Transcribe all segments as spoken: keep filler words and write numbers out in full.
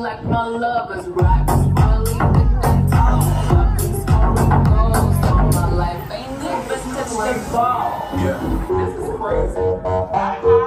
like my love is right. Smiling thick and tall. I've been scoring goals all my life. Ain't never touched the ball. Yeah, this is crazy.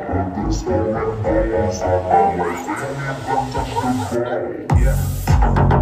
Yeah.